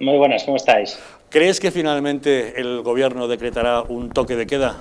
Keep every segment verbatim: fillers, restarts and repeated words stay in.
Muy buenas, ¿cómo estáis? ¿Crees que finalmente el Gobierno decretará un toque de queda?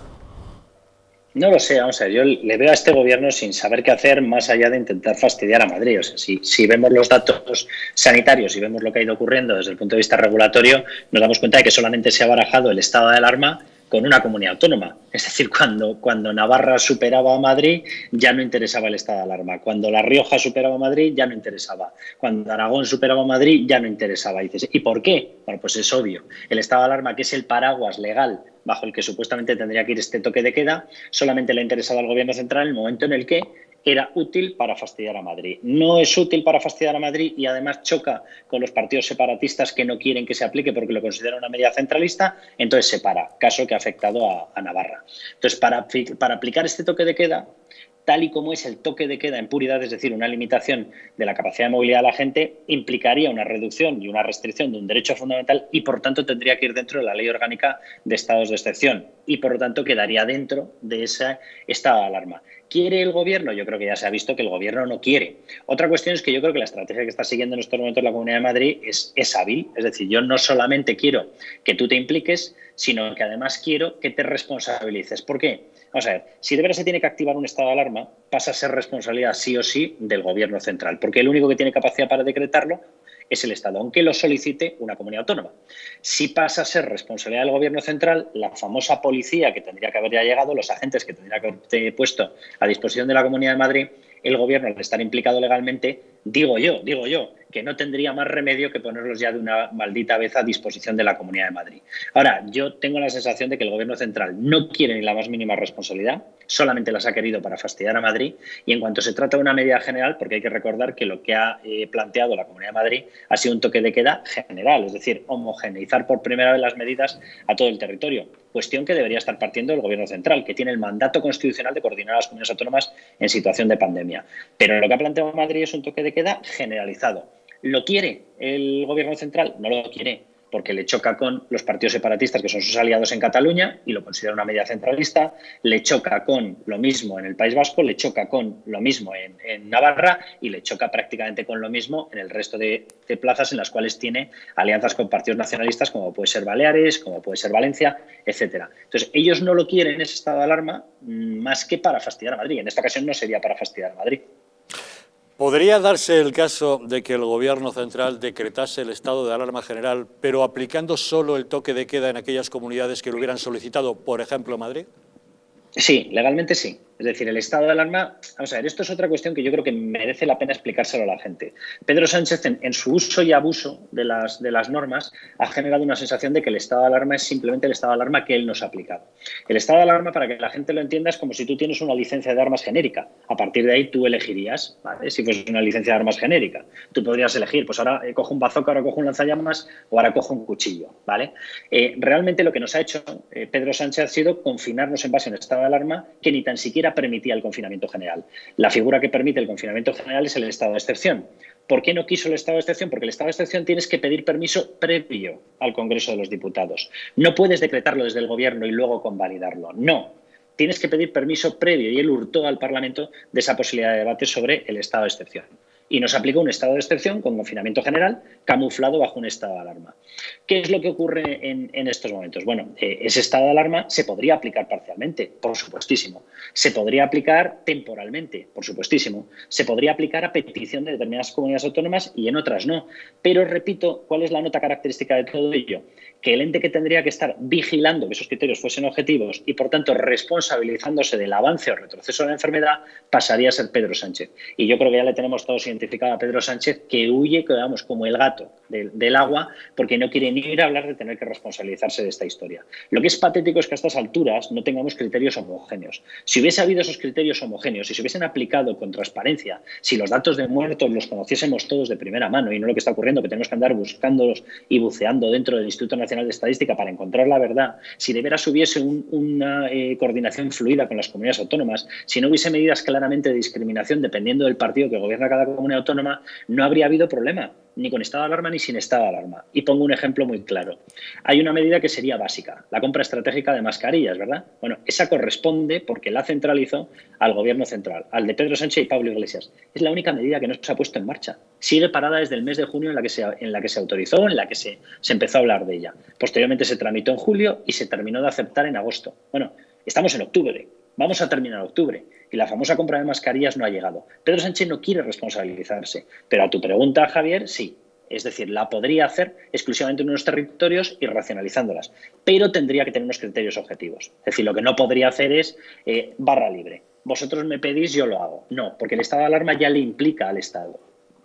No lo sé, vamos a ver, yo le veo a este gobierno sin saber qué hacer más allá de intentar fastidiar a Madrid. O sea, si, si vemos los datos sanitarios y vemos lo que ha ido ocurriendo desde el punto de vista regulatorio, nos damos cuenta de que solamente se ha barajado el estado de alarma con una comunidad autónoma. Es decir, cuando, cuando Navarra superaba a Madrid, ya no interesaba el estado de alarma. Cuando La Rioja superaba a Madrid, ya no interesaba. Cuando Aragón superaba a Madrid, ya no interesaba. Y dices, ¿y por qué? Bueno, pues es obvio. El estado de alarma, que es el paraguas legal bajo el que supuestamente tendría que ir este toque de queda, solamente le ha interesado al Gobierno central en el momento en el que era útil para fastidiar a Madrid. No es útil para fastidiar a Madrid y además choca con los partidos separatistas que no quieren que se aplique porque lo consideran una medida centralista, entonces se para, caso que ha afectado a, a Navarra. Entonces, para, para aplicar este toque de queda, tal y como es el toque de queda en puridad, es decir, una limitación de la capacidad de movilidad de la gente, implicaría una reducción y una restricción de un derecho fundamental y, por tanto, tendría que ir dentro de la Ley Orgánica de Estados de Excepción y, por lo tanto, quedaría dentro de ese estado de alarma. ¿Quiere el Gobierno? Yo creo que ya se ha visto que el Gobierno no quiere. Otra cuestión es que yo creo que la estrategia que está siguiendo en estos momentos la Comunidad de Madrid es, es hábil. Es decir, yo no solamente quiero que tú te impliques, sino que además quiero que te responsabilices. ¿Por qué? Vamos a ver, si de verdad se tiene que activar un estado de alarma, pasa a ser responsabilidad sí o sí del Gobierno central, porque el único que tiene capacidad para decretarlo es el Estado, aunque lo solicite una comunidad autónoma. Si pasa a ser responsabilidad del Gobierno central, la famosa policía que tendría que haber ya llegado, los agentes que tendría que haber puesto a disposición de la Comunidad de Madrid, el Gobierno, al estar implicado legalmente, digo yo, digo yo, que no tendría más remedio que ponerlos ya de una maldita vez a disposición de la Comunidad de Madrid. Ahora, yo tengo la sensación de que el Gobierno central no quiere ni la más mínima responsabilidad, solamente las ha querido para fastidiar a Madrid, y en cuanto se trata de una medida general, porque hay que recordar que lo que ha eh, planteado la Comunidad de Madrid ha sido un toque de queda general, es decir, homogeneizar por primera vez las medidas a todo el territorio, cuestión que debería estar partiendo del Gobierno central, que tiene el mandato constitucional de coordinar a las comunidades autónomas en situación de pandemia. Pero lo que ha planteado Madrid es un toque de queda generalizado. ¿Lo quiere el Gobierno central? No lo quiere, porque le choca con los partidos separatistas, que son sus aliados en Cataluña, y lo considera una medida centralista, le choca con lo mismo en el País Vasco, le choca con lo mismo en, en Navarra y le choca prácticamente con lo mismo en el resto de, de plazas en las cuales tiene alianzas con partidos nacionalistas, como puede ser Baleares, como puede ser Valencia, etcétera. Entonces, ellos no lo quieren, ese estado de alarma, más que para fastidiar a Madrid. En esta ocasión no sería para fastidiar a Madrid. ¿Podría darse el caso de que el Gobierno central decretase el estado de alarma general, pero aplicando solo el toque de queda en aquellas comunidades que lo hubieran solicitado, por ejemplo, Madrid? Sí, legalmente sí. Es decir, el estado de alarma, vamos a ver, esto es otra cuestión que yo creo que merece la pena explicárselo a la gente. Pedro Sánchez, en, en su uso y abuso de las, de las normas, ha generado una sensación de que el estado de alarma es simplemente el estado de alarma que él nos ha aplicado. El estado de alarma, para que la gente lo entienda, es como si tú tienes una licencia de armas genérica. A partir de ahí tú elegirías, ¿vale? Si fuese una licencia de armas genérica. Tú podrías elegir, pues ahora eh, cojo un bazooka, ahora cojo un lanzallamas o ahora cojo un cuchillo, ¿vale? Eh, realmente lo que nos ha hecho eh, Pedro Sánchez ha sido confinarnos en base a un estado de alarma que ni tan siquiera permitía el confinamiento general. La figura que permite el confinamiento general es el estado de excepción. ¿Por qué no quiso el estado de excepción? Porque el estado de excepción tienes que pedir permiso previo al Congreso de los Diputados. No puedes decretarlo desde el Gobierno y luego convalidarlo. No. Tienes que pedir permiso previo y él hurtó al Parlamento de esa posibilidad de debate sobre el estado de excepción. Y nos aplicó un estado de excepción con confinamiento general camuflado bajo un estado de alarma. ¿Qué es lo que ocurre en, en estos momentos? Bueno, eh, ese estado de alarma se podría aplicar parcialmente, por supuestísimo. Se podría aplicar temporalmente, por supuestísimo. Se podría aplicar a petición de determinadas comunidades autónomas y en otras no. Pero, repito, ¿cuál es la nota característica de todo ello? Que el ente que tendría que estar vigilando que esos criterios fuesen objetivos y, por tanto, responsabilizándose del avance o retroceso de la enfermedad pasaría a ser Pedro Sánchez. Y yo creo que ya le tenemos todos identificado a Pedro Sánchez, que huye, que vamos, como el gato del, del agua, porque no quiere ni ir a hablar de tener que responsabilizarse de esta historia. Lo que es patético es que a estas alturas no tengamos criterios homogéneos. Si hubiese habido esos criterios homogéneos, si se hubiesen aplicado con transparencia, si los datos de muertos los conociésemos todos de primera mano y no lo que está ocurriendo, que tenemos que andar buscándolos y buceando dentro del Instituto Nacional de Estadística para encontrar la verdad, si de veras hubiese un, una eh, coordinación fluida con las comunidades autónomas, si no hubiese medidas claramente de discriminación dependiendo del partido que gobierna cada comunidad comunidad autónoma, no habría habido problema, ni con estado de alarma ni sin estado de alarma. Y pongo un ejemplo muy claro. Hay una medida que sería básica, la compra estratégica de mascarillas, ¿verdad? Bueno, esa corresponde porque la centralizó al gobierno central, al de Pedro Sánchez y Pablo Iglesias. Es la única medida que no se ha puesto en marcha. Sigue parada desde el mes de junio en la que se, en la que se autorizó, en la que se, se empezó a hablar de ella. Posteriormente se tramitó en julio y se terminó de aceptar en agosto. Bueno, estamos en octubre. Vamos a terminar octubre y la famosa compra de mascarillas no ha llegado. Pedro Sánchez no quiere responsabilizarse, pero a tu pregunta, Javier, sí. Es decir, la podría hacer exclusivamente en unos territorios y racionalizándolas, pero tendría que tener unos criterios objetivos. Es decir, lo que no podría hacer es eh, barra libre. Vosotros me pedís, yo lo hago. No, porque el estado de alarma ya le implica al Estado.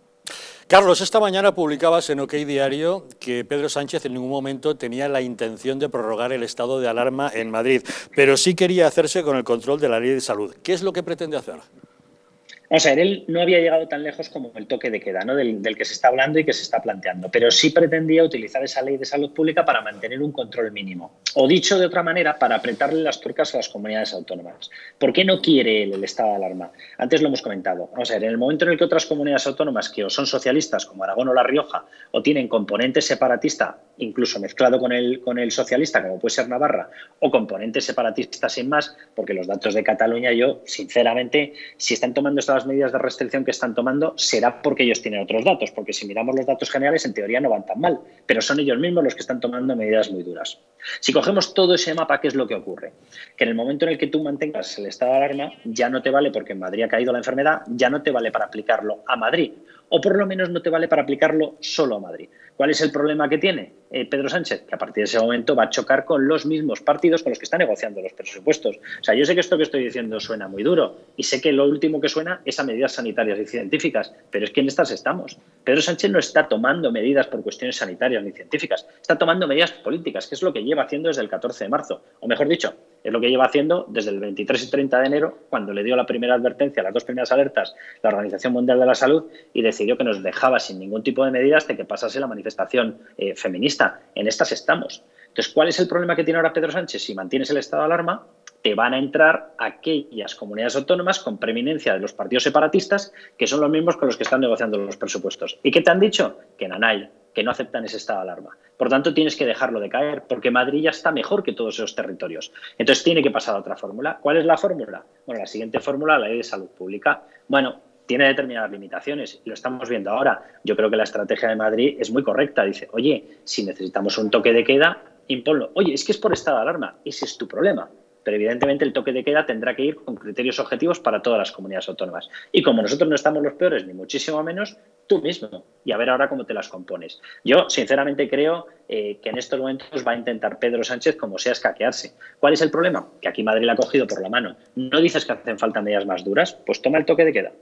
Carlos, esta mañana publicabas en OK Diario que Pedro Sánchez en ningún momento tenía la intención de prorrogar el estado de alarma en Madrid, pero sí quería hacerse con el control de la ley de salud. ¿Qué es lo que pretende hacer? Vamos a ver, él no había llegado tan lejos como el toque de queda, ¿no? del, del que se está hablando y que se está planteando, pero sí pretendía utilizar esa ley de salud pública para mantener un control mínimo. O dicho de otra manera, para apretarle las tuercas a las comunidades autónomas. ¿Por qué no quiere él el estado de alarma? Antes lo hemos comentado. Vamos a ver, en el momento en el que otras comunidades autónomas que o son socialistas, como Aragón o La Rioja, o tienen componente separatista, incluso mezclado con el, con el socialista, como puede ser Navarra, o componente separatista sin más, porque los datos de Cataluña, yo, sinceramente, si están tomando estas medidas de restricción que están tomando, será porque ellos tienen otros datos, porque si miramos los datos generales, en teoría no van tan mal, pero son ellos mismos los que están tomando medidas muy duras. Si cogemos todo ese mapa, ¿qué es lo que ocurre? Que en el momento en el que tú mantengas el estado de alarma, ya no te vale porque en Madrid ha caído la enfermedad, ya no te vale para aplicarlo a Madrid, o por lo menos no te vale para aplicarlo solo a Madrid. ¿Cuál es el problema que tiene eh, Pedro Sánchez? Que a partir de ese momento va a chocar con los mismos partidos con los que está negociando los presupuestos. O sea, yo sé que esto que estoy diciendo suena muy duro y sé que lo último que suena es a medidas sanitarias y científicas, pero es que en estas estamos. Pedro Sánchez no está tomando medidas por cuestiones sanitarias ni científicas, está tomando medidas políticas, que es lo que lleva haciendo desde el catorce de marzo, o mejor dicho, es lo que lleva haciendo desde el veintitrés y treinta de enero, cuando le dio la primera advertencia, las dos primeras alertas, la Organización Mundial de la Salud, y decidió que nos dejaba sin ningún tipo de medidas de que pasase la manifestación eh, feminista. En estas estamos. Entonces, ¿cuál es el problema que tiene ahora Pedro Sánchez? Si mantienes el estado de alarma, te van a entrar aquellas comunidades autónomas con preeminencia de los partidos separatistas, que son los mismos con los que están negociando los presupuestos. ¿Y qué te han dicho? Que nanay, que no aceptan ese estado de alarma. Por tanto, tienes que dejarlo de caer, porque Madrid ya está mejor que todos esos territorios. Entonces, tiene que pasar a otra fórmula. ¿Cuál es la fórmula? Bueno, la siguiente fórmula, la ley de salud pública. Bueno, tiene determinadas limitaciones y lo estamos viendo ahora. Yo creo que la estrategia de Madrid es muy correcta. Dice, oye, si necesitamos un toque de queda, imponlo. Oye, es que es por estado de alarma. Ese es tu problema. Pero evidentemente el toque de queda tendrá que ir con criterios objetivos para todas las comunidades autónomas. Y como nosotros no estamos los peores, ni muchísimo menos, tú mismo. Y a ver ahora cómo te las compones. Yo, sinceramente, creo eh, que en estos momentos va a intentar Pedro Sánchez, como sea, escaquearse. ¿Cuál es el problema? Que aquí Madrid la ha cogido por la mano. ¿No dices que hacen falta medidas más duras? Pues toma el toque de queda.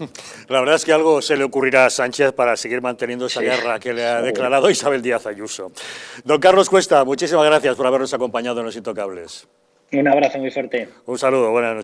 La verdad es que algo se le ocurrirá a Sánchez para seguir manteniendo esa sí, guerra que le ha declarado Isabel Díaz Ayuso. Don Carlos Cuesta, muchísimas gracias por habernos acompañado en Los Intocables. Un abrazo muy fuerte. Un saludo, buenas noches.